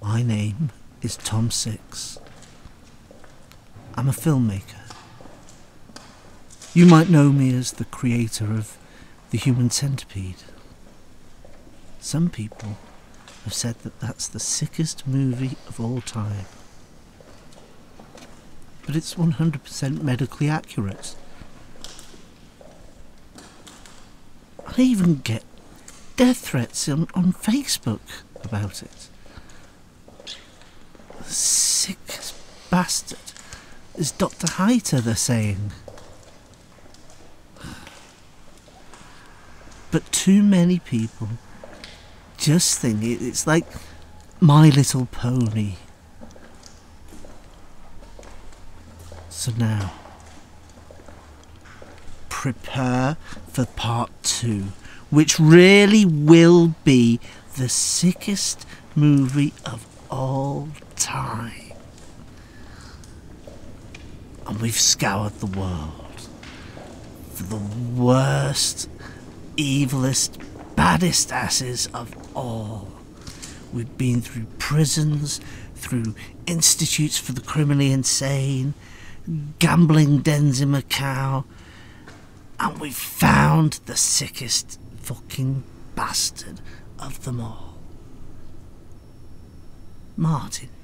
My name is Tom Six. I'm a filmmaker. You might know me as the creator of The Human Centipede. Some people have said that that's the sickest movie of all time. But it's 100% medically accurate. I even get death threats on Facebook about it. The sickest bastard is Dr. Heiter, they're saying. But too many people just think it's like My Little Pony. So now, prepare for part 2, which really will be the sickest movie of all time. And we've scoured the world for the worst, evilest, baddest asses of all. We've been through prisons, through institutes for the criminally insane, gambling dens in Macau, and we've found the sickest fucking bastard of them all. Martin.